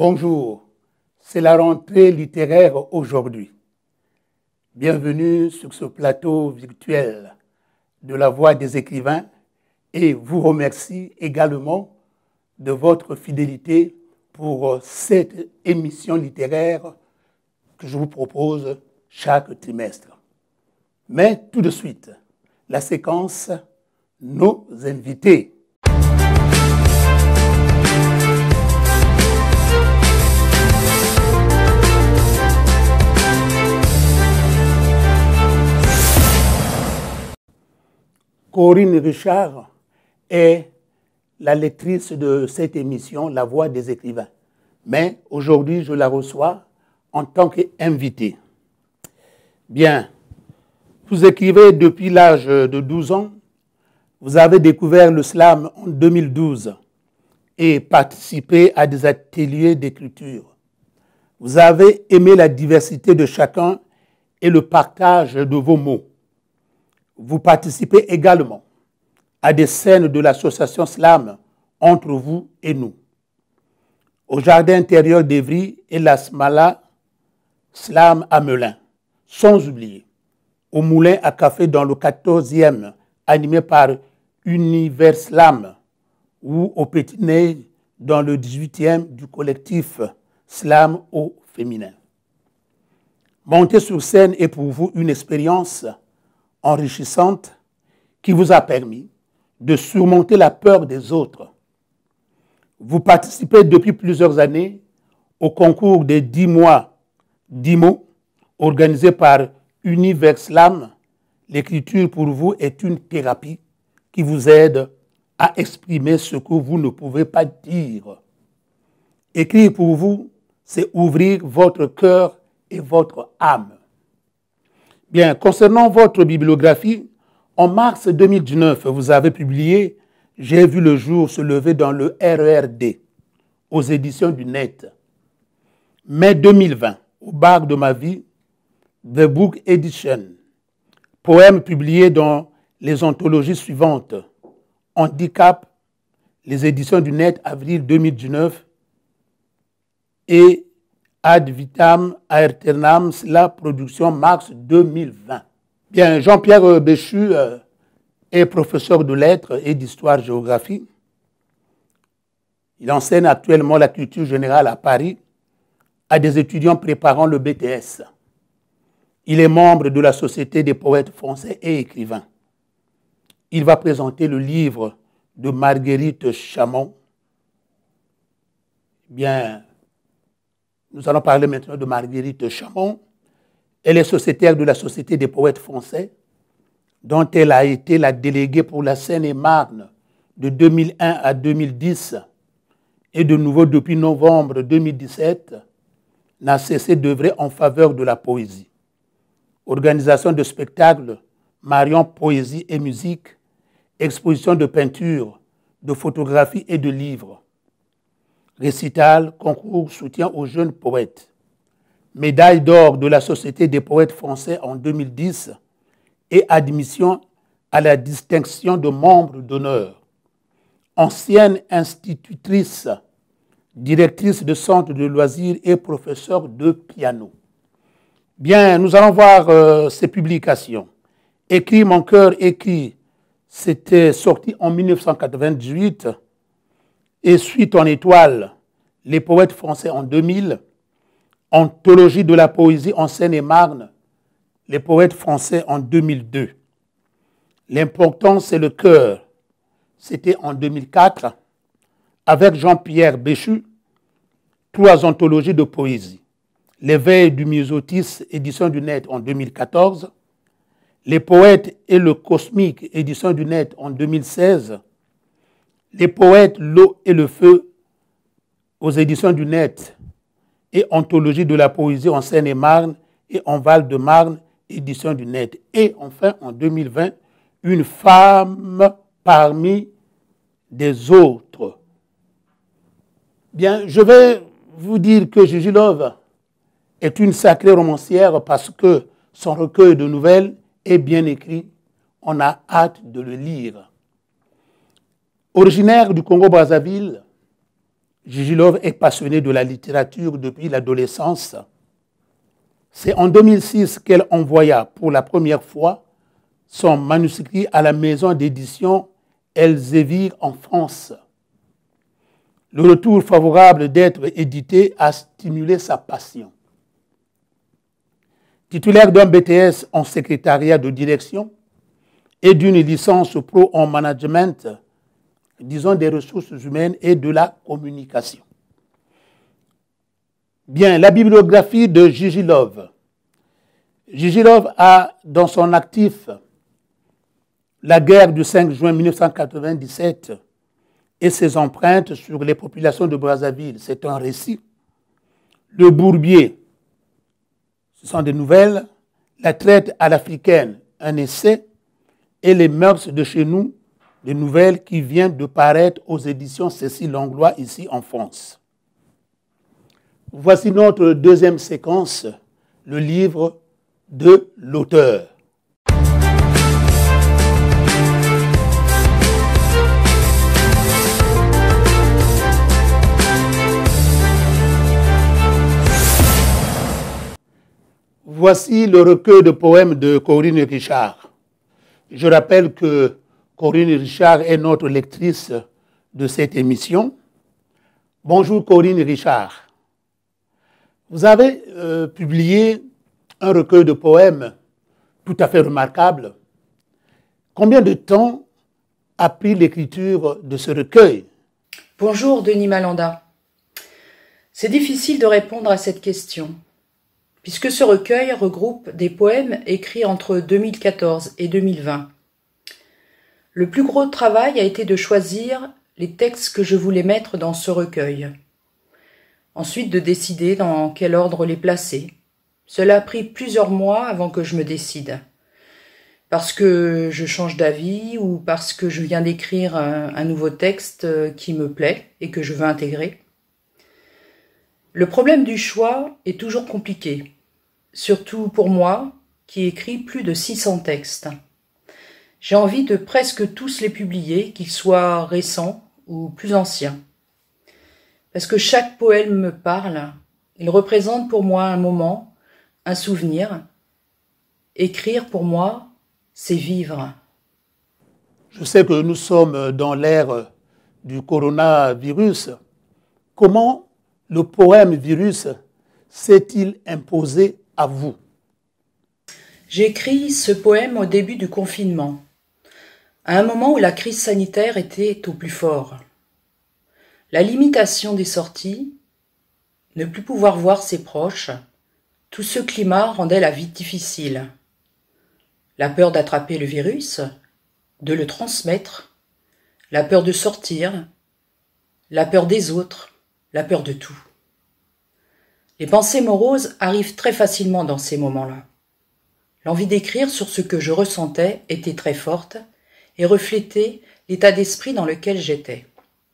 Bonjour, c'est la rentrée littéraire aujourd'hui. Bienvenue sur ce plateau virtuel de la Voix des écrivains et vous remercie également de votre fidélité pour cette émission littéraire que je vous propose chaque trimestre. Mais tout de suite, la séquence Nos invités. Corinne Richard est la lectrice de cette émission, La Voix des écrivains. Mais aujourd'hui, je la reçois en tant qu'invitée. Bien, vous écrivez depuis l'âge de 12 ans. Vous avez découvert le slam en 2012 et participé à des ateliers d'écriture. Vous avez aimé la diversité de chacun et le partage de vos mots. Vous participez également à des scènes de l'association Slam entre vous et nous. Au jardin intérieur d'Evry et la Smala Slam à Melun, sans oublier au moulin à café dans le 14e, animé par Univers Slam, ou au Petit Nez dans le 18e du collectif Slam au féminin. Monter sur scène est pour vous une expérience enrichissante qui vous a permis de surmonter la peur des autres. Vous participez depuis plusieurs années au concours des 10 mois, 10 mots, organisé par Univers Slam. L'écriture pour vous est une thérapie qui vous aide à exprimer ce que vous ne pouvez pas dire. Écrire pour vous, c'est ouvrir votre cœur et votre âme. Bien, concernant votre bibliographie, en mars 2019, vous avez publié « J'ai vu le jour se lever dans le RERD » aux éditions du Net. Mai 2020, au bar de ma vie, The Book Edition, poème publié dans les anthologies suivantes. Handicap, les éditions du Net, avril 2019, et Ad vitam aeternam, la production mars 2020. Bien, Jean-Pierre Béchu est professeur de lettres et d'histoire-géographie. Il enseigne actuellement la culture générale à Paris à des étudiants préparant le BTS. Il est membre de la Société des poètes français et écrivains. Il va présenter le livre de Marguerite Chamon. Bien, nous allons parler maintenant de Marguerite Chamon. Elle est sociétaire de la Société des poètes français, dont elle a été la déléguée pour la Seine-et-Marne de 2001 à 2010 et de nouveau depuis novembre 2017, n'a cessé d'œuvrer en faveur de la poésie. Organisation de spectacles, mariant poésie et musique, exposition de peinture, de photographie et de livres. Récital, concours, soutien aux jeunes poètes. Médaille d'or de la Société des poètes français en 2010 et admission à la distinction de membre d'honneur. Ancienne institutrice, directrice de centre de loisirs et professeure de piano. Bien, nous allons voir ces publications. Écrit, mon cœur écrit, c'était sorti en 1998. Et Suite en étoile, les poètes français en 2000, Anthologie de la poésie en Seine-et-Marne, les poètes français en 2002. L'important, c'est le cœur. C'était en 2004, avec Jean-Pierre Béchu, 3 anthologies de poésie. L'éveil du myosotis, édition du Net en 2014, Les poètes et le cosmique, édition du Net en 2016, Les poètes, l'eau et le feu, aux éditions du Net, et Anthologie de la poésie en Seine-et-Marne et en Val-de-Marne, édition du Net. Et enfin, en 2020, Une femme parmi des autres. Bien, je vais vous dire que Gigi Love est une sacrée romancière parce que son recueil de nouvelles est bien écrit. On a hâte de le lire. Originaire du Congo-Brazzaville, Gigi Love est passionnée de la littérature depuis l'adolescence. C'est en 2006 qu'elle envoya pour la première fois son manuscrit à la maison d'édition Elsevier en France. Le retour favorable d'être édité a stimulé sa passion. Titulaire d'un BTS en secrétariat de direction et d'une licence pro en management, disons des ressources humaines et de la communication. Bien, la bibliographie de Gigi Love. Gigi Love a dans son actif la guerre du 5 juin 1997 et ses empreintes sur les populations de Brazzaville. C'est un récit. Le Bourbier, ce sont des nouvelles. La traite à l'africaine, un essai. Et les mœurs de chez nous, des nouvelles qui viennent de paraître aux éditions Cécile Langlois ici en France. Voici notre deuxième séquence, le livre de l'auteur. Voici le recueil de poèmes de Corinne Richard. Je rappelle que Corinne Richard est notre lectrice de cette émission. Bonjour Corinne Richard. Vous avez publié un recueil de poèmes tout à fait remarquable. Combien de temps a pris l'écriture de ce recueil? Bonjour Denis Malanda. C'est difficile de répondre à cette question, puisque ce recueil regroupe des poèmes écrits entre 2014 et 2020. Le plus gros travail a été de choisir les textes que je voulais mettre dans ce recueil. Ensuite, de décider dans quel ordre les placer. Cela a pris plusieurs mois avant que je me décide. Parce que je change d'avis ou parce que je viens d'écrire un nouveau texte qui me plaît et que je veux intégrer. Le problème du choix est toujours compliqué, surtout pour moi qui écris plus de 600 textes. J'ai envie de presque tous les publier, qu'ils soient récents ou plus anciens. Parce que chaque poème me parle, il représente pour moi un moment, un souvenir. Écrire pour moi, c'est vivre. Je sais que nous sommes dans l'ère du coronavirus. Comment le poème virus s'est-il imposé à vous? J'ai écrit ce poème au début du confinement, à un moment où la crise sanitaire était au plus fort. La limitation des sorties, ne plus pouvoir voir ses proches, tout ce climat rendait la vie difficile. La peur d'attraper le virus, de le transmettre, la peur de sortir, la peur des autres, la peur de tout. Les pensées moroses arrivent très facilement dans ces moments-là. L'envie d'écrire sur ce que je ressentais était très forte et reflétait l'état d'esprit dans lequel j'étais.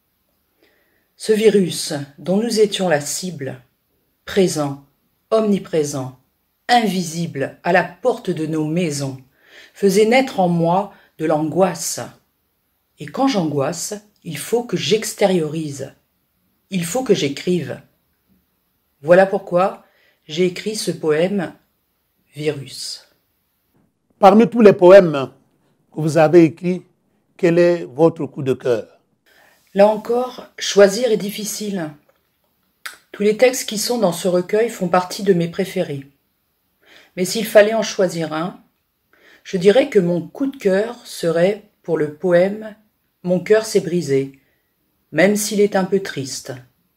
Ce virus dont nous étions la cible, présent, omniprésent, invisible à la porte de nos maisons, faisait naître en moi de l'angoisse. Et quand j'angoisse, il faut que j'extériorise. Il faut que j'écrive. Voilà pourquoi j'ai écrit ce poème « Virus ». Parmi tous les poèmes que vous avez écrits, quel est votre coup de cœur? Là encore, choisir est difficile. Tous les textes qui sont dans ce recueil font partie de mes préférés. Mais s'il fallait en choisir un, je dirais que mon coup de cœur serait pour le poème « Mon cœur s'est brisé », même s'il est un peu triste.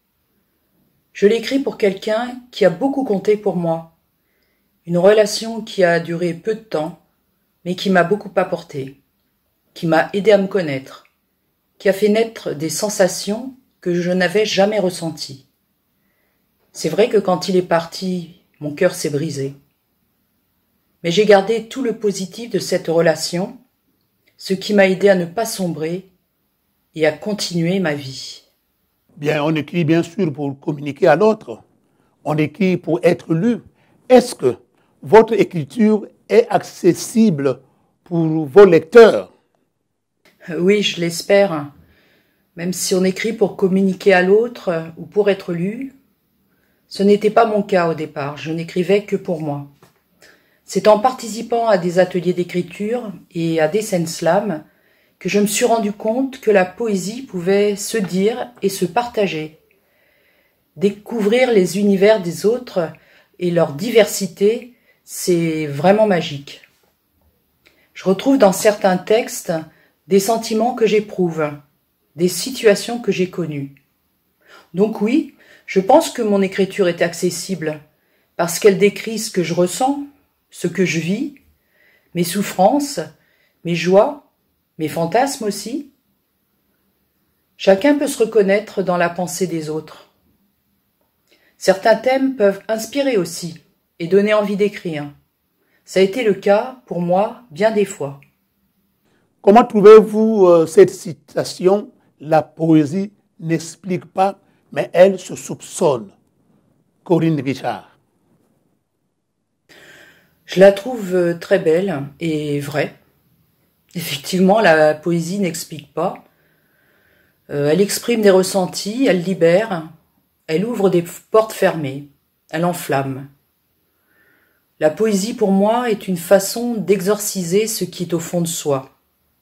Je l'écris pour quelqu'un qui a beaucoup compté pour moi, une relation qui a duré peu de temps, mais qui m'a beaucoup apporté, qui m'a aidé à me connaître, qui a fait naître des sensations que je n'avais jamais ressenties. C'est vrai que quand il est parti, mon cœur s'est brisé. Mais j'ai gardé tout le positif de cette relation, ce qui m'a aidé à ne pas sombrer et à continuer ma vie. Bien, on écrit bien sûr pour communiquer à l'autre. On écrit pour être lu. Est-ce que votre écriture est accessible pour vos lecteurs? Oui, je l'espère. même si on écrit pour communiquer à l'autre ou pour être lu. Ce n'était pas mon cas au départ, je n'écrivais que pour moi. C'est en participant à des ateliers d'écriture et à des scènes slam que je me suis rendu compte que la poésie pouvait se dire et se partager. Découvrir les univers des autres et leur diversité, c'est vraiment magique. Je retrouve dans certains textes des sentiments que j'éprouve, des situations que j'ai connues. Donc oui, je pense que mon écriture est accessible parce qu'elle décrit ce que je ressens, ce que je vis, mes souffrances, mes joies, mes fantasmes aussi. Chacun peut se reconnaître dans la pensée des autres. Certains thèmes peuvent inspirer aussi et donner envie d'écrire. Ça a été le cas pour moi bien des fois. Comment trouvez-vous cette citation « La poésie n'explique pas, mais elle se soupçonne » Corinne Richard. Je la trouve très belle et vraie. Effectivement, la poésie n'explique pas. Elle exprime des ressentis, elle libère, elle ouvre des portes fermées, elle enflamme. La poésie, pour moi, est une façon d'exorciser ce qui est au fond de soi.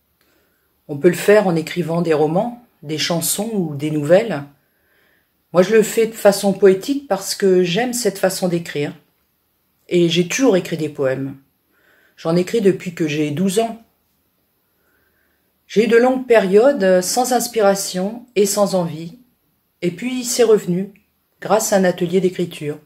On peut le faire en écrivant des romans, des chansons ou des nouvelles. Moi, je le fais de façon poétique parce que j'aime cette façon d'écrire. Et j'ai toujours écrit des poèmes. J'en écris depuis que j'ai 12 ans. J'ai eu de longues périodes sans inspiration et sans envie. Et puis c'est revenu, grâce à un atelier d'écriture.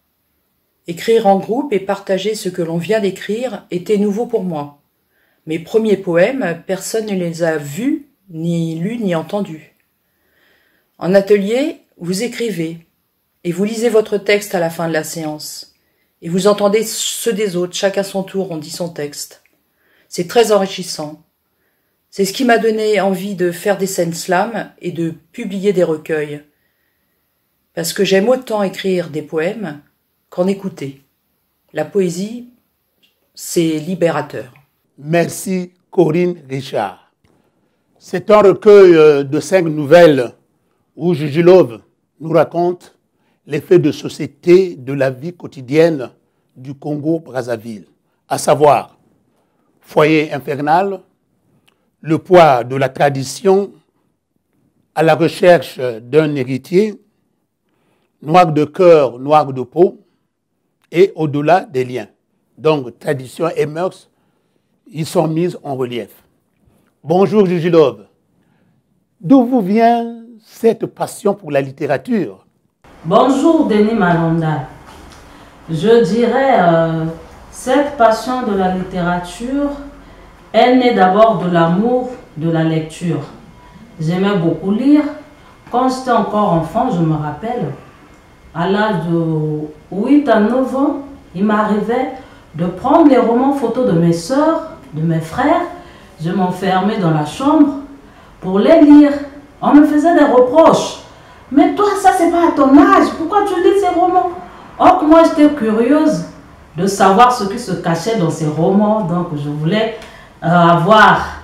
Écrire en groupe et partager ce que l'on vient d'écrire était nouveau pour moi. Mes premiers poèmes, personne ne les a vus, ni lus, ni entendus. En atelier, vous écrivez, et vous lisez votre texte à la fin de la séance. Et vous entendez ceux des autres, chacun son tour, on dit son texte. C'est très enrichissant. C'est ce qui m'a donné envie de faire des scènes slam et de publier des recueils. Parce que j'aime autant écrire des poèmes qu'en écouter. La poésie, c'est libérateur. Merci Corinne Richard. C'est un recueil de 5 nouvelles où Jujilov nous raconte les faits de société de la vie quotidienne du Congo-Brazzaville, à savoir foyer infernal, le poids de la tradition à la recherche d'un héritier, noir de cœur, noir de peau, et au-delà des liens. Donc, tradition et mœurs, ils sont mis en relief. Bonjour Jujilov. D'où vous vient cette passion pour la littérature? Bonjour Denis Malonda. Je dirais, cette passion de la littérature, elle naît d'abord de l'amour de la lecture. J'aimais beaucoup lire. Quand j'étais encore enfant, je me rappelle, à l'âge de 8 à 9 ans, il m'arrivait de prendre les romans photos de mes sœurs, de mes frères. Je m'enfermais dans la chambre pour les lire. On me faisait des reproches. Mais toi, ça c'est pas à ton âge. Pourquoi tu lis ces romans? Or, moi j'étais curieuse de savoir ce qui se cachait dans ces romans. Donc je voulais avoir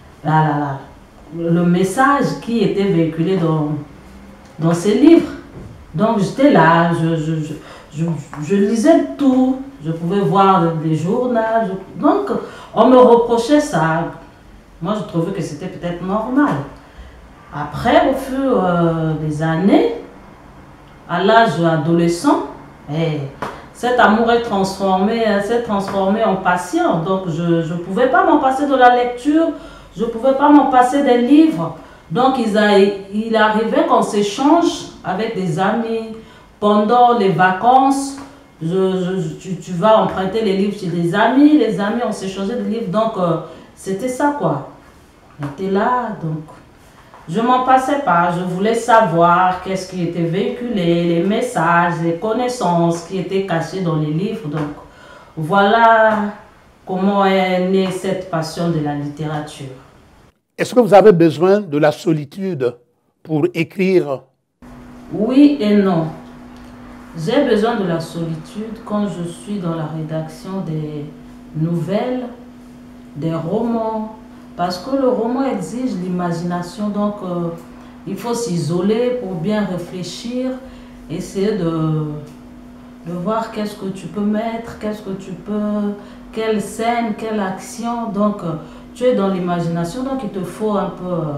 le message qui était véhiculé dans ces livres. Donc j'étais là, je lisais tout. Je pouvais voir les journaux. Donc on me reprochait ça. Moi je trouvais que c'était peut-être normal. Après, au fur des années, à l'âge adolescent, cet amour s'est transformé en passion. Donc, je ne pouvais pas m'en passer de la lecture, je ne pouvais pas m'en passer des livres. Donc, il arrivait qu'on s'échange avec des amis pendant les vacances. Tu vas emprunter les livres chez des amis, les amis, on s'échangeait des livres. Donc, c'était ça, quoi. On était là, donc... Je m'en passais pas, je voulais savoir qu'est-ce qui était véhiculé, les messages, les connaissances qui étaient cachées dans les livres. Donc, voilà comment est née cette passion de la littérature. Est-ce que vous avez besoin de la solitude pour écrire? Oui et non. J'ai besoin de la solitude quand je suis dans la rédaction des nouvelles, des romans. Parce que le roman exige l'imagination, donc il faut s'isoler pour bien réfléchir, essayer de voir qu'est-ce que tu peux mettre, quelle scène, quelle action. Donc, tu es dans l'imagination, donc il te faut un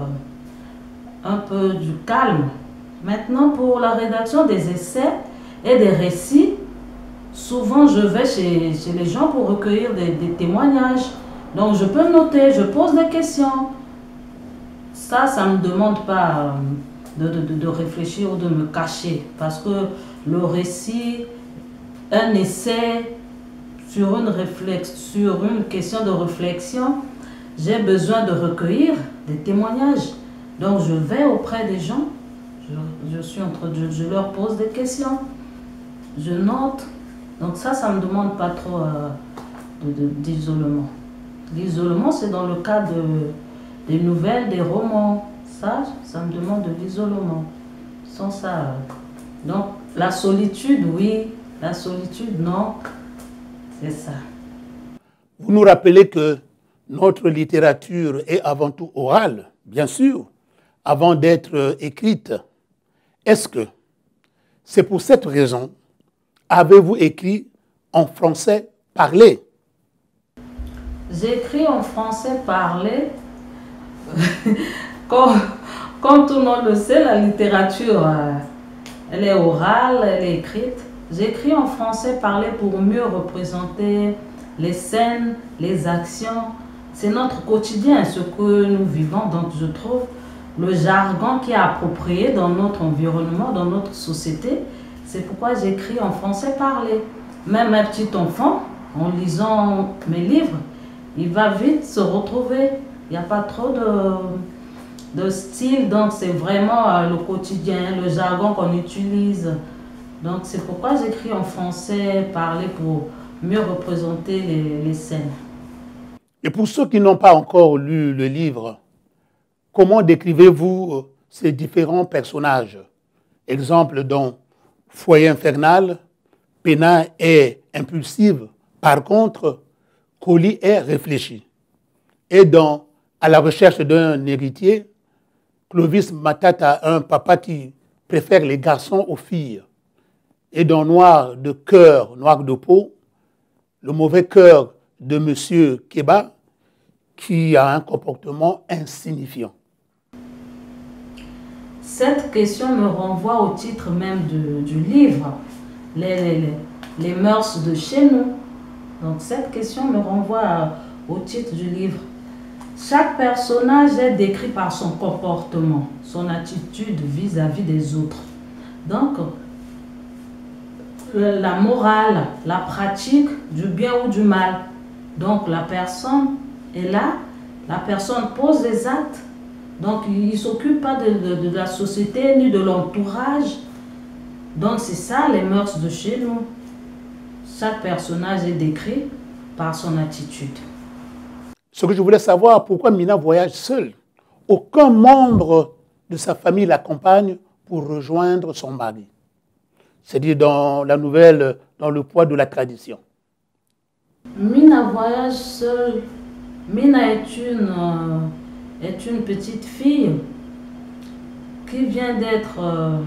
peu du calme. Maintenant, pour la rédaction des essais et des récits, souvent je vais chez les gens pour recueillir des témoignages. Donc, je peux noter, je pose des questions. Ça ne me demande pas de réfléchir ou de me cacher. Parce que le récit, un essai sur une question de réflexion, j'ai besoin de recueillir des témoignages. Donc, je vais auprès des gens, je leur pose des questions, je note. Donc ça ne me demande pas trop d'isolement. L'isolement, c'est dans le cas des nouvelles, des romans. Ça me demande de l'isolement. Sans ça. Donc, la solitude, oui. La solitude, non. C'est ça. Vous nous rappelez que notre littérature est avant tout orale, bien sûr, avant d'être écrite. Est-ce que c'est pour cette raison avez-vous écrit en français parlé? J'écris en français parlé. Comme tout le monde le sait, la littérature, elle est orale, elle est écrite. J'écris en français parlé pour mieux représenter les scènes, les actions. C'est notre quotidien, ce que nous vivons. Donc je trouve le jargon qui est approprié dans notre environnement, dans notre société. C'est pourquoi j'écris en français parlé. Même un petit enfant, en lisant mes livres, il va vite se retrouver. Il n'y a pas trop de style, donc c'est vraiment le quotidien, le jargon qu'on utilise. Donc c'est pourquoi j'écris en français parlé pour mieux représenter les scènes. Et pour ceux qui n'ont pas encore lu le livre, comment décrivez-vous ces différents personnages? Exemple dans Foyer infernal, Pena est impulsive. Par contre, Colly est réfléchi. Et dans À la recherche d'un héritier, Clovis Matata a un papa qui préfère les garçons aux filles. Et dans Noir de cœur, Noir de peau, le mauvais cœur de M. Keba, qui a un comportement insignifiant. Cette question me renvoie au titre même du livre, les mœurs de chez nous. Donc cette question me renvoie au titre du livre. Chaque personnage est décrit par son comportement, son attitude vis-à-vis des autres. Donc, la morale, la pratique du bien ou du mal. Donc la personne est là, la personne pose des actes. Donc il ne s'occupe pas de la société ni de l'entourage. Donc c'est ça les mœurs de chez nous. Chaque personnage est décrit par son attitude. Ce que je voulais savoir, pourquoi Mina voyage seule? Aucun membre de sa famille l'accompagne pour rejoindre son mari. C'est-à-dire dans la nouvelle, dans le poids de la tradition. Mina voyage seule. Mina est une petite fille qui vient d'être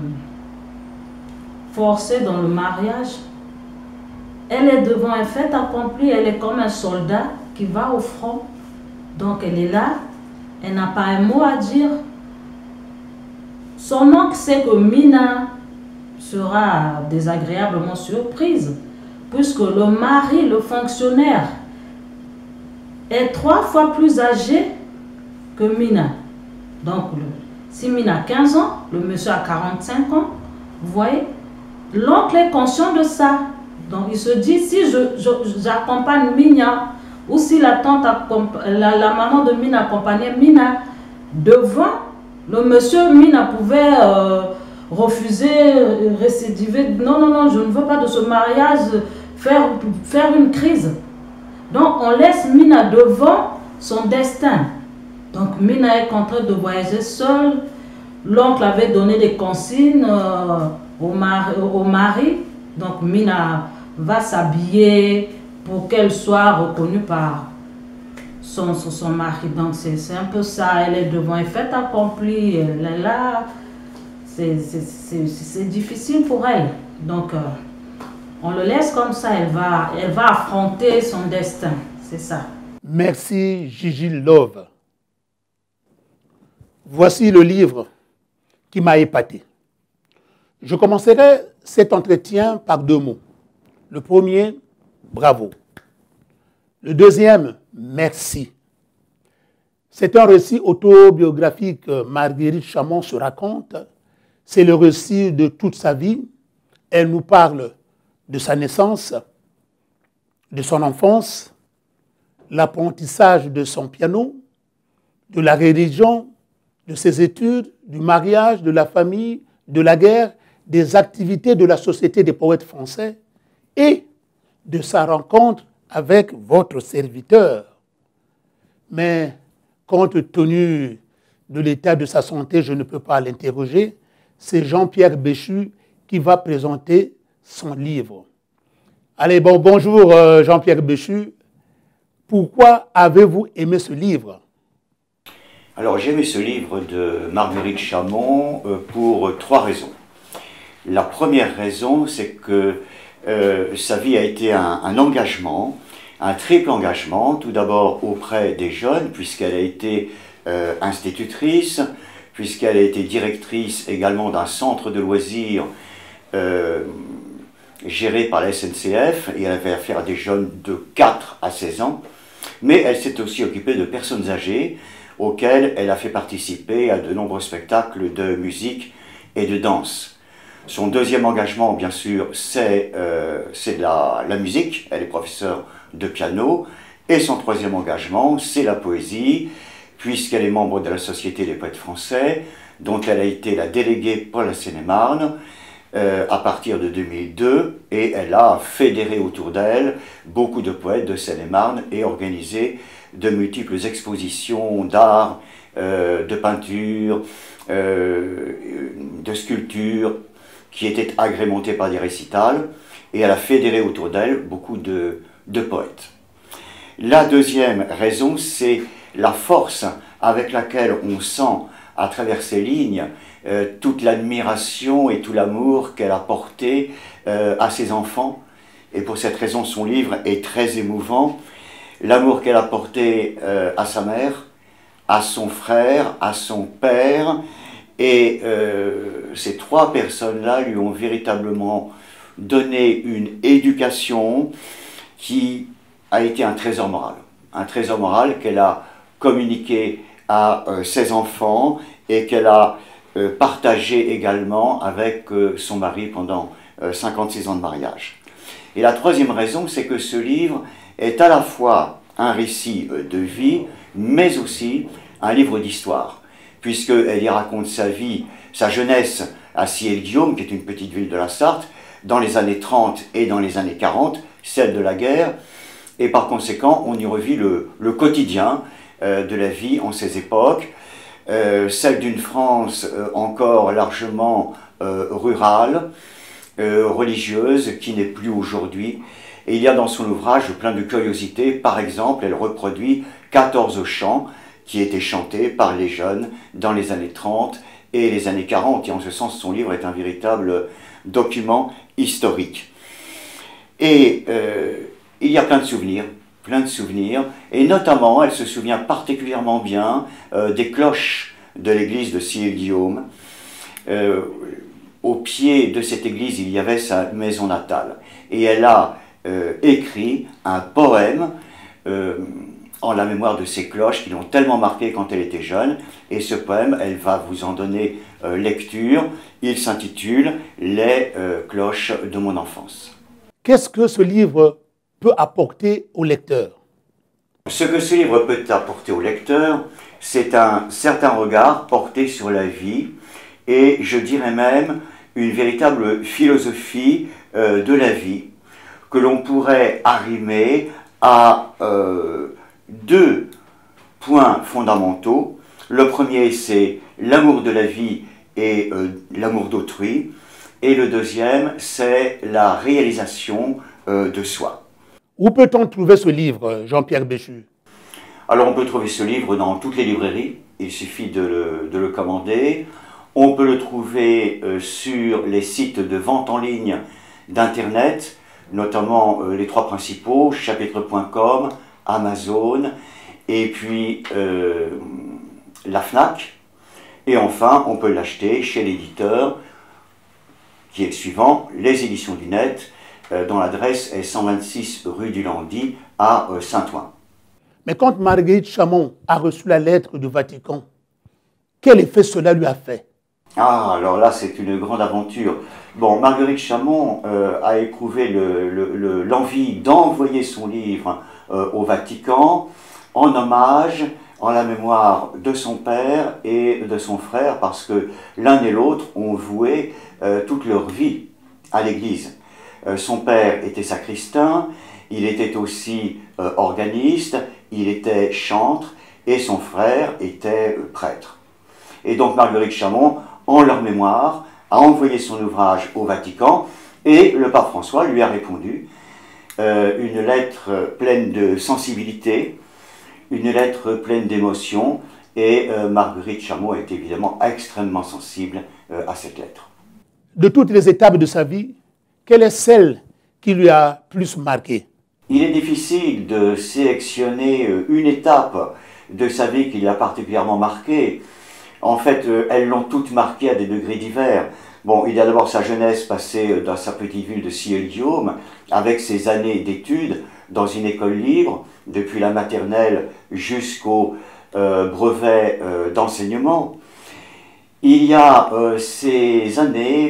forcée dans le mariage. Elle est devant un fait accompli, elle est comme un soldat qui va au front. Donc elle est là, elle n'a pas un mot à dire. Son oncle sait que Mina sera désagréablement surprise, puisque le mari, le fonctionnaire, est 3 fois plus âgé que Mina. Donc, si Mina a 15 ans, le monsieur a 45 ans, vous voyez, l'oncle est conscient de ça. Donc, il se dit, si j'accompagne Mina, ou si la maman de Mina accompagnait Mina, devant, le monsieur Mina pouvait refuser, récidiver. Non, non, non, je ne veux pas de ce mariage, faire une crise. Donc, on laisse Mina devant son destin. Donc, Mina est contrainte de voyager seule. L'oncle avait donné des consignes au mari. Donc, Mina va s'habiller pour qu'elle soit reconnue par son mari. Donc c'est un peu ça, elle est devant un fait accompli, elle est là, c'est difficile pour elle. Donc on le laisse comme ça, elle va affronter son destin, c'est ça. Merci Gigi Love. Voici le livre qui m'a épaté. Je commencerai cet entretien par 2 mots. Le premier, bravo. Le deuxième, merci. C'est un récit autobiographique que Marguerite Chamon se raconte. C'est le récit de toute sa vie. Elle nous parle de sa naissance, de son enfance, l'apprentissage de son piano, de la religion, de ses études, du mariage, de la famille, de la guerre, des activités de la Société des poètes français et de sa rencontre avec votre serviteur. Mais compte tenu de l'état de sa santé, je ne peux pas l'interroger. C'est Jean-Pierre Béchu qui va présenter son livre. Allez, bonjour Jean-Pierre Béchu. Pourquoi avez-vous aimé ce livre? Alors j'ai aimé ce livre de Marguerite Chamon pour 3 raisons. La première raison, c'est que sa vie a été un engagement, un triple engagement, tout d'abord auprès des jeunes, puisqu'elle a été institutrice, puisqu'elle a été directrice également d'un centre de loisirs géré par la SNCF, et elle avait affaire à des jeunes de 4 à 16 ans, mais elle s'est aussi occupée de personnes âgées, auxquelles elle a fait participer à de nombreux spectacles de musique et de danse. Son deuxième engagement, bien sûr, c'est la musique. Elle est professeure de piano. Et son troisième engagement, c'est la poésie, puisqu'elle est membre de la Société des poètes français, dont elle a été la déléguée pour la Seine-et-Marne à partir de 2002. Et elle a fédéré autour d'elle beaucoup de poètes de Seine-et-Marne et organisé de multiples expositions d'art, de peinture, de sculpture, qui étaient agrémentées par des récitals, et elle a fédéré autour d'elle beaucoup de poètes. La deuxième raison, c'est la force avec laquelle on sent, à travers ces lignes, toute l'admiration et tout l'amour qu'elle a porté à ses enfants, et pour cette raison, son livre est très émouvant. L'amour qu'elle a porté à sa mère, à son frère, à son père, et ces 3 personnes-là lui ont véritablement donné une éducation qui a été un trésor moral qu'elle a communiqué à ses enfants et qu'elle a partagé également avec son mari pendant 56 ans de mariage. Et la troisième raison, c'est que ce livre est à la fois un récit de vie, mais aussi un livre d'histoire, puisqu'elle y raconte sa vie, sa jeunesse à Ciel-Guillaume, qui est une petite ville de la Sarthe, dans les années 30 et dans les années 40, celle de la guerre, et par conséquent, on y revit le quotidien de la vie en ces époques, celle d'une France encore largement rurale, religieuse, qui n'est plus aujourd'hui. Et il y a dans son ouvrage plein de curiosités. Par exemple, elle reproduit 14 chants qui étaient chantés par les jeunes dans les années 30 et les années 40. Et en ce sens, son livre est un véritable document historique. Et il y a plein de souvenirs, et notamment, elle se souvient particulièrement bien des cloches de l'église de Ciel-Guillaume. Au pied de cette église, il y avait sa maison natale. Et elle a écrit un poème en la mémoire de ces cloches qui l'ont tellement marquée quand elle était jeune. Et ce poème, elle va vous en donner lecture. Il s'intitule « Les cloches de mon enfance ». Qu'est-ce que ce livre peut apporter au lecteur? Ce que ce livre peut apporter au lecteur, c'est un certain regard porté sur la vie et je dirais même une véritable philosophie de la vie que l'on pourrait arrimer à 2 points fondamentaux. Le premier, c'est l'amour de la vie et l'amour d'autrui. Et le deuxième, c'est la réalisation de soi. Où peut-on trouver ce livre, Jean-Pierre Béchu? Alors on peut trouver ce livre dans toutes les librairies, il suffit de le commander. On peut le trouver sur les sites de vente en ligne d'Internet, notamment les trois principaux, chapitre.com, Amazon, et puis la FNAC. Et enfin, on peut l'acheter chez l'éditeur, qui est le suivant, les Éditions du Net, dont l'adresse est 126 rue du Landy à Saint-Ouen. Mais quand Marguerite Chamon a reçu la lettre du Vatican, quel effet cela lui a fait? Ah, alors là, c'est une grande aventure. Bon, Marguerite Chamon a éprouvé l'envie d'envoyer son livre au Vatican en hommage, en la mémoire de son père et de son frère, parce que l'un et l'autre ont voué toute leur vie à l'Église. Son père était sacristain, il était aussi organiste, il était chantre, et son frère était prêtre. Et donc Marguerite Chamon, en leur mémoire, a envoyé son ouvrage au Vatican, et le pape François lui a répondu une lettre pleine de sensibilité, une lettre pleine d'émotion, et Marguerite Chamon est évidemment extrêmement sensible à cette lettre. De toutes les étapes de sa vie, quelle est celle qui lui a plus marqué? Il est difficile de sélectionner une étape de sa vie qui l'a particulièrement marquée. En fait, elles l'ont toutes marquée à des degrés divers. Bon, il y a d'abord sa jeunesse passée dans sa petite ville de Silleul-Guillaume, avec ses années d'études dans une école libre, depuis la maternelle jusqu'au brevet d'enseignement. Il y a ces années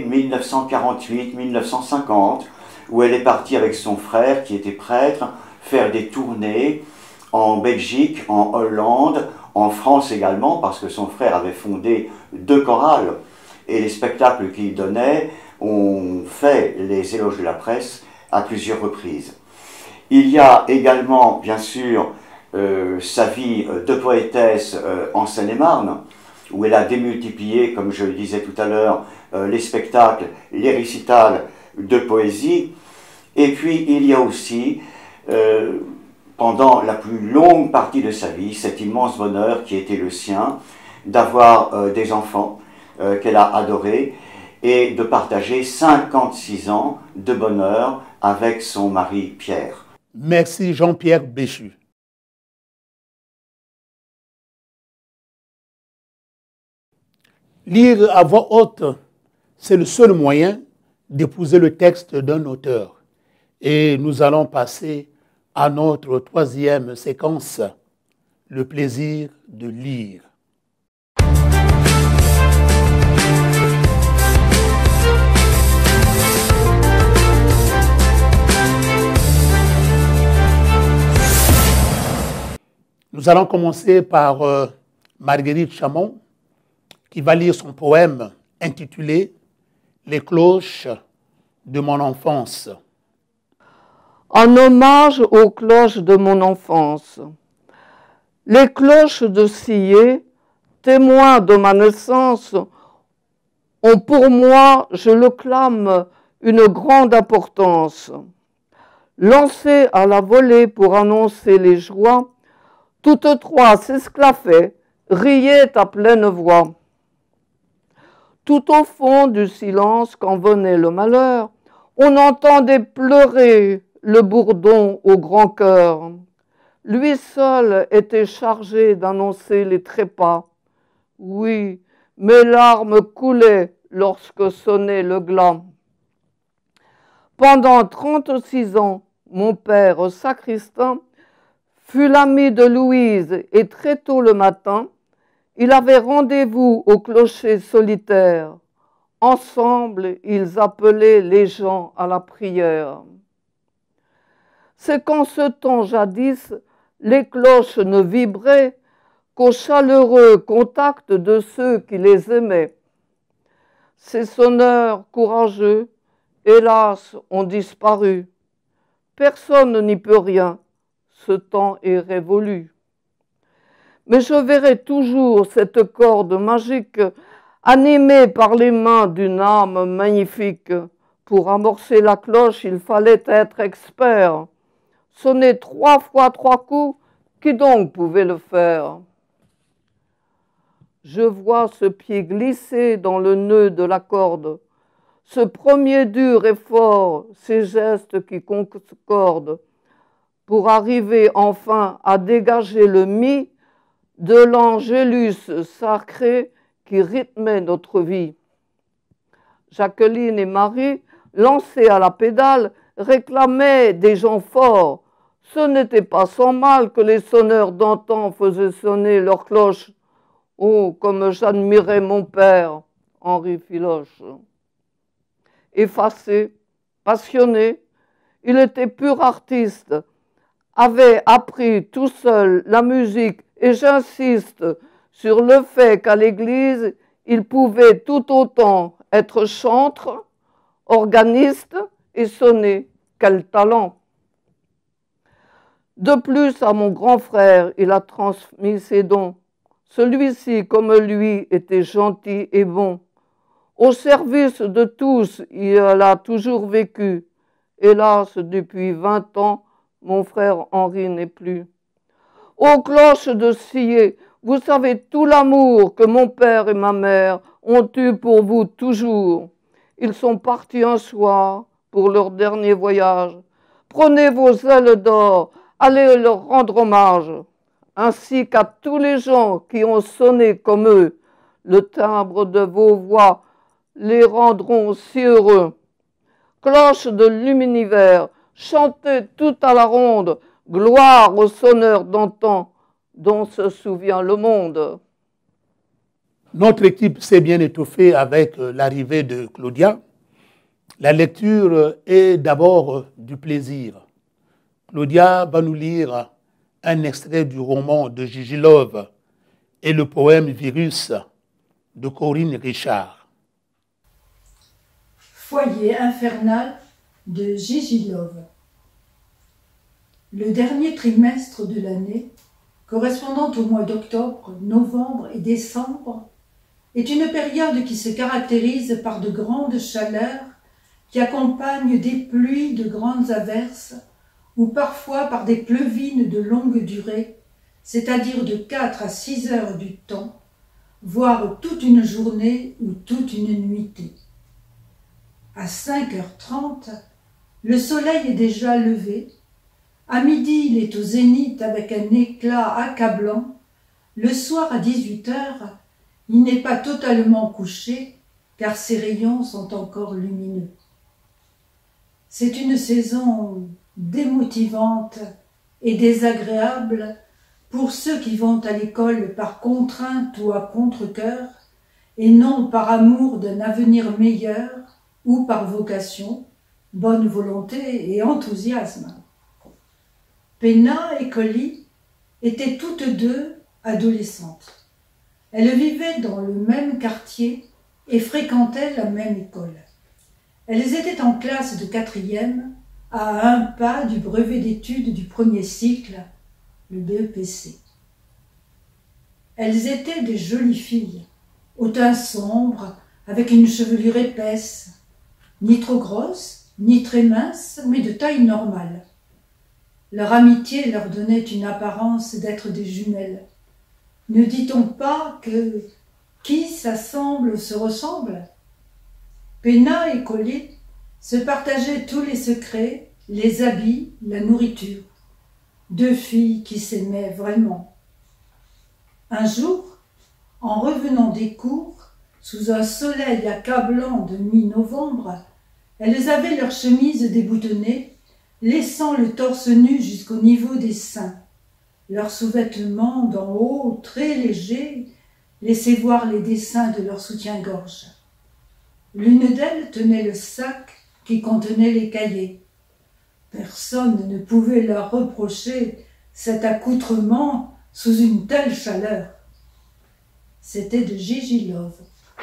1948-1950, où elle est partie avec son frère, qui était prêtre, faire des tournées en Belgique, en Hollande, en France également, parce que son frère avait fondé 2 chorales, et les spectacles qu'il donnait ont fait les éloges de la presse à plusieurs reprises. Il y a également, bien sûr, sa vie de poétesse en Seine-et-Marne, où elle a démultiplié, comme je le disais tout à l'heure, les spectacles, les récitals de poésie. Et puis il y a aussi, pendant la plus longue partie de sa vie, cet immense bonheur qui était le sien, d'avoir des enfants qu'elle a adorés et de partager 56 ans de bonheur avec son mari Pierre. Merci Jean-Pierre Béchu. Lire à voix haute, c'est le seul moyen d'épouser le texte d'un auteur. Et nous allons passer à notre 3e séquence, le plaisir de lire. Nous allons commencer par Marguerite Chamon, qui va lire son poème intitulé « Les cloches de mon enfance ». En hommage aux cloches de mon enfance. Les cloches de Sillé, témoins de ma naissance, ont pour moi, je le clame, une grande importance. Lancées à la volée pour annoncer les joies, toutes trois s'esclaffaient, riaient à pleine voix. Tout au fond du silence, quand venait le malheur, on entendait pleurer le bourdon au grand cœur. Lui seul était chargé d'annoncer les trépas. Oui, mes larmes coulaient lorsque sonnait le glas. Pendant 36 ans, mon père sacristain fut l'ami de Louise et très tôt le matin, il avait rendez-vous au clocher solitaire. Ensemble, ils appelaient les gens à la prière. C'est qu'en ce temps jadis, les cloches ne vibraient qu'au chaleureux contact de ceux qui les aimaient. Ces sonneurs courageux, hélas, ont disparu. Personne n'y peut rien, ce temps est révolu. Mais je verrai toujours cette corde magique animée par les mains d'une âme magnifique. Pour amorcer la cloche, il fallait être expert. Sonner 3 fois 3 coups, Qui donc pouvait le faire? Je vois ce pied glisser dans le nœud de la corde, ce premier dur et fort, ces gestes qui concordent, pour arriver enfin à dégager le mi de l'angélus sacré qui rythmait notre vie. Jacqueline et Marie, lancées à la pédale, réclamaient des gens forts. Ce n'était pas sans mal que les sonneurs d'antan faisaient sonner leurs cloches. Oh, comme j'admirais mon père, Henri Filoche. Effacé, passionné, il était pur artiste, avait appris tout seul la musique et j'insiste sur le fait qu'à l'église, il pouvait tout autant être chantre, organiste et sonner. Quel talent! De plus, à mon grand frère, il a transmis ses dons. Celui-ci, comme lui, était gentil et bon. Au service de tous, il a toujours vécu. Hélas, depuis 20 ans, mon frère Henri n'est plus. Ô cloches de Sillé, vous savez tout l'amour que mon père et ma mère ont eu pour vous toujours. Ils sont partis un soir pour leur dernier voyage. Prenez vos ailes d'or, allez leur rendre hommage, ainsi qu'à tous les gens qui ont sonné comme eux. Le timbre de vos voix les rendront si heureux. Cloches de l'univers, chantez tout à la ronde, gloire aux sonneurs d'antan dont se souvient le monde. Notre équipe s'est bien étoffée avec l'arrivée de Claudia. La lecture est d'abord du plaisir. Claudia va nous lire un extrait du roman de Gigi Love et le poème Virus de Corinne Richard. Foyer infernal de Gigi Love. Le dernier trimestre de l'année, correspondant aux mois d'octobre, novembre et décembre, est une période qui se caractérise par de grandes chaleurs qui accompagnent des pluies de grandes averses ou parfois par des pleuvines de longue durée, c'est-à-dire de 4 à 6 heures du temps, voire toute une journée ou toute une nuitée. À 5h30, le soleil est déjà levé. À midi, il est au zénith avec un éclat accablant. Le soir, à 18h, il n'est pas totalement couché, car ses rayons sont encore lumineux. C'est une saison démotivante et désagréable pour ceux qui vont à l'école par contrainte ou à contre-cœur, et non par amour d'un avenir meilleur ou par vocation, bonne volonté et enthousiasme. Penna et Collie étaient toutes deux adolescentes. Elles vivaient dans le même quartier et fréquentaient la même école. Elles étaient en classe de 4e, à un pas du brevet d'études du premier cycle, le BEPC. Elles étaient des jolies filles, au teint sombre, avec une chevelure épaisse, ni trop grosse, ni très mince, mais de taille normale. Leur amitié leur donnait une apparence d'être des jumelles. Ne dit-on pas que qui s'assemble se ressemble? Penna et Collie se partageaient tous les secrets, les habits, la nourriture. Deux filles qui s'aimaient vraiment. Un jour, en revenant des cours, sous un soleil accablant de mi-novembre, elles avaient leurs chemises déboutonnées, laissant le torse nu jusqu'au niveau des seins. Leurs sous-vêtements d'en haut, très légers, laissaient voir les dessins de leur soutien-gorge. L'une d'elles tenait le sac qui contenait les cahiers. Personne ne pouvait leur reprocher cet accoutrement sous une telle chaleur. C'était de Gigi Love.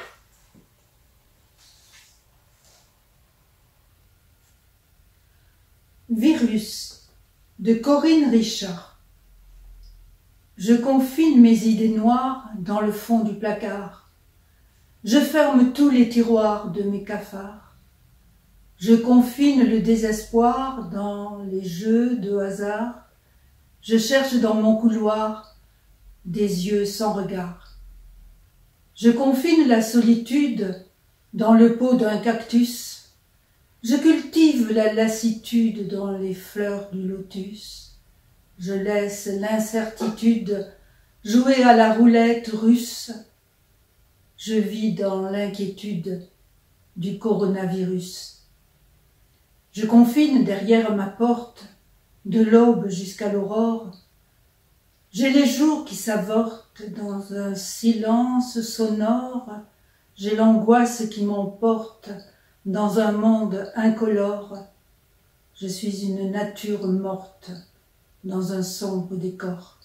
Virus de Corinne Richard. Je confine mes idées noires dans le fond du placard. Je ferme tous les tiroirs de mes cafards. Je confine le désespoir dans les jeux de hasard. Je cherche dans mon couloir des yeux sans regard. Je confine la solitude dans le pot d'un cactus. Je cultive la lassitude dans les fleurs du lotus. Je laisse l'incertitude jouer à la roulette russe. Je vis dans l'inquiétude du coronavirus. Je confine derrière ma porte, de l'aube jusqu'à l'aurore. J'ai les jours qui s'avortent dans un silence sonore. J'ai l'angoisse qui m'emporte dans un monde incolore. Je suis une nature morte dans un sombre décor.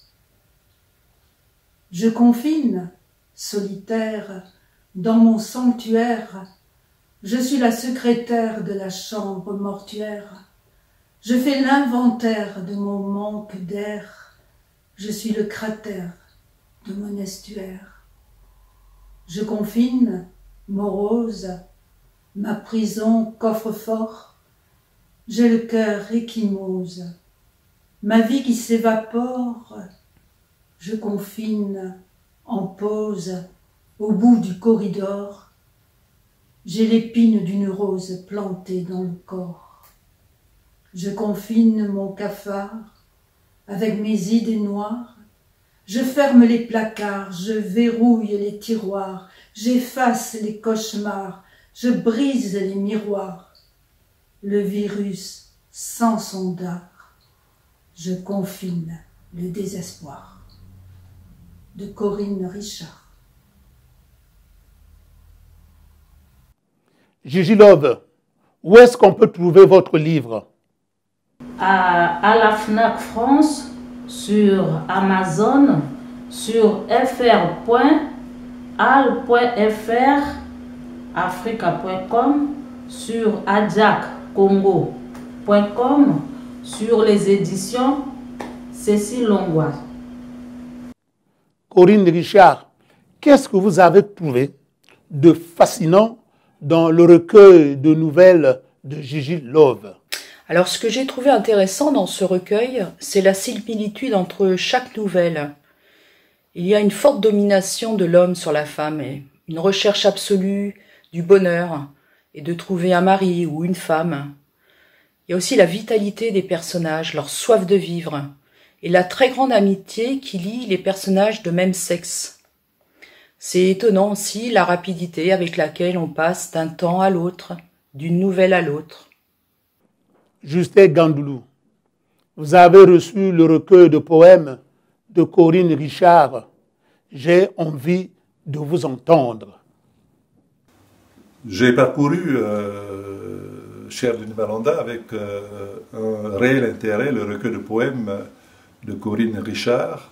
Je confine, solitaire, dans mon sanctuaire. Je suis la secrétaire de la chambre mortuaire. Je fais l'inventaire de mon manque d'air. Je suis le cratère de mon estuaire. Je confine, morose, ma prison coffre-fort. J'ai le cœur échymose, ma vie qui s'évapore. Je confine, en pause, au bout du corridor. J'ai l'épine d'une rose plantée dans le corps. Je confine mon cafard avec mes idées noires. Je ferme les placards, je verrouille les tiroirs, j'efface les cauchemars, je brise les miroirs. Le virus sans son dard, je confine le désespoir. De Corinne Richard. Gigi Love, où est-ce qu'on peut trouver votre livre? À la FNAC France, sur Amazon, sur fr.al.fr, africa.com, sur adjaccongo.com, sur les éditions Cécile Longois. Corinne Richard, qu'est-ce que vous avez trouvé de fascinant dans le recueil de nouvelles de Gigi Love? Alors, ce que j'ai trouvé intéressant dans ce recueil, c'est la similitude entre chaque nouvelle. Il y a une forte domination de l'homme sur la femme et une recherche absolue du bonheur et de trouver un mari ou une femme. Il y a aussi la vitalité des personnages, leur soif de vivre et la très grande amitié qui lie les personnages de même sexe. C'est étonnant aussi la rapidité avec laquelle on passe d'un temps à l'autre, d'une nouvelle à l'autre. Justin Gandoulou, vous avez reçu le recueil de poèmes de Corinne Richard. J'ai envie de vous entendre. J'ai parcouru Cher Denis Malanda avec un réel intérêt le recueil de poèmes de Corinne Richard.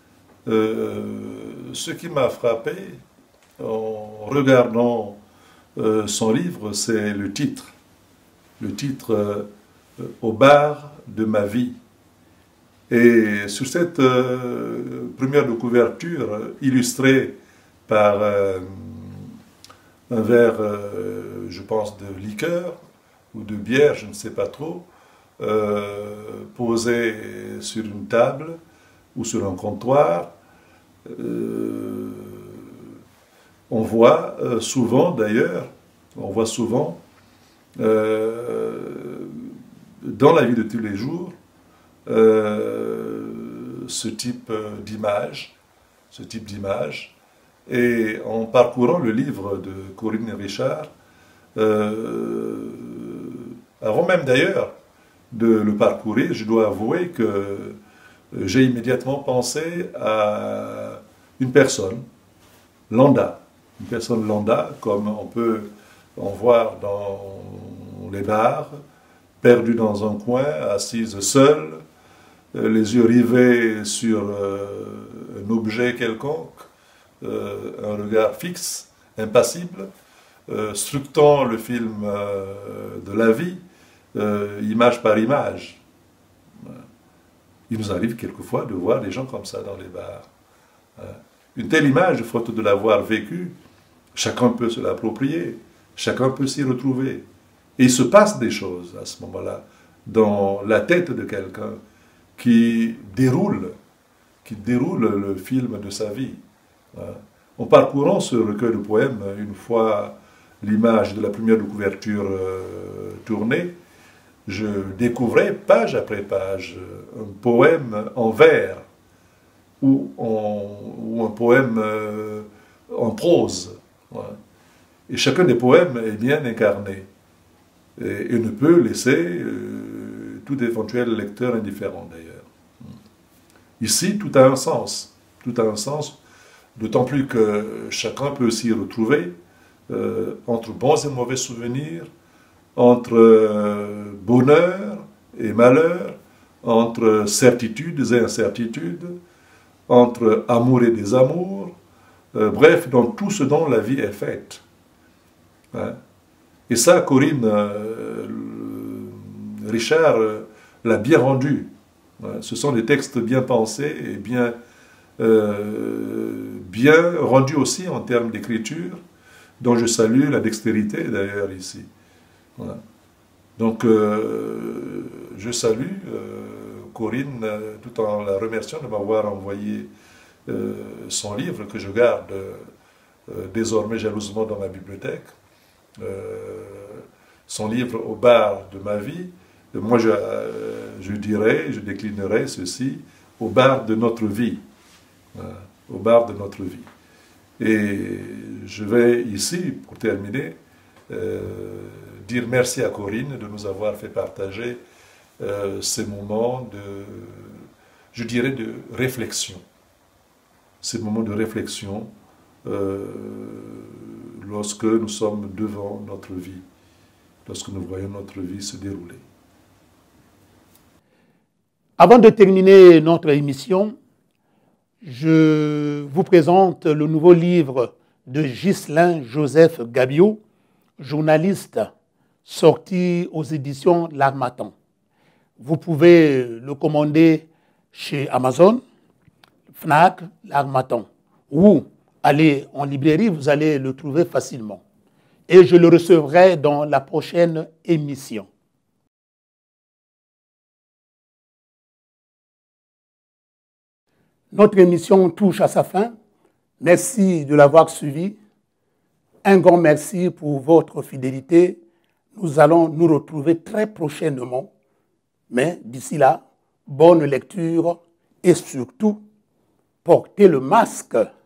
Ce qui m'a frappé en regardant son livre, c'est le titre. Le titre Au bar de ma vie. Et sur cette première de couverture, illustrée par un verre, je pense, de liqueur ou de bière, je ne sais pas trop, posé sur une table ou sur un comptoir, on voit souvent d'ailleurs, dans la vie de tous les jours, ce type d'image, et en parcourant le livre de Corinne Richard, avant même d'ailleurs de le parcourir, je dois avouer que j'ai immédiatement pensé à une personne lambda, comme on peut en voir dans les bars, perdue dans un coin, assise seule, les yeux rivés sur un objet quelconque, un regard fixe, impassible, scrutant le film de la vie, image par image. Il nous arrive quelquefois de voir des gens comme ça dans les bars. Une telle image, faute de l'avoir vécue, chacun peut se l'approprier, chacun peut s'y retrouver. Et il se passe des choses à ce moment-là, dans la tête de quelqu'un qui déroule le film de sa vie. En parcourant ce recueil de poèmes, une fois l'image de la première de couverture tournée, je découvrais page après page un poème en vers ou un poème en prose. Et chacun des poèmes est bien incarné et ne peut laisser tout éventuel lecteur indifférent d'ailleurs. Ici, tout a un sens, d'autant plus que chacun peut s'y retrouver entre bons et mauvais souvenirs, entre bonheur et malheur, entre certitudes et incertitudes, entre amour et désamour, bref, dans tout ce dont la vie est faite. Et ça, Corinne Richard l'a bien rendu. Ce sont des textes bien pensés et bien rendus aussi en termes d'écriture, dont je salue la dextérité d'ailleurs ici. Voilà. Donc je salue Corinne tout en la remerciant de m'avoir envoyé son livre que je garde désormais jalousement dans ma bibliothèque, son livre Au bar de ma vie. Moi je dirais, je déclinerai ceci, au bar de notre vie. Au bar de notre vie. Et je vais ici, pour terminer, dire merci à Corinne de nous avoir fait partager ces moments je dirais, de réflexion. Ces moments de réflexion lorsque nous sommes devant notre vie, lorsque nous voyons notre vie se dérouler. Avant de terminer notre émission, je vous présente le nouveau livre de Ghislain Joseph Gabiot, journaliste, sorti aux éditions L'Harmattan. Vous pouvez le commander chez Amazon, Fnac, L'Harmattan, ou aller en librairie, vous allez le trouver facilement. Et je le recevrai dans la prochaine émission. Notre émission touche à sa fin. Merci de l'avoir suivi. Un grand merci pour votre fidélité. Nous allons nous retrouver très prochainement. Mais d'ici là, bonne lecture et surtout, portez le masque.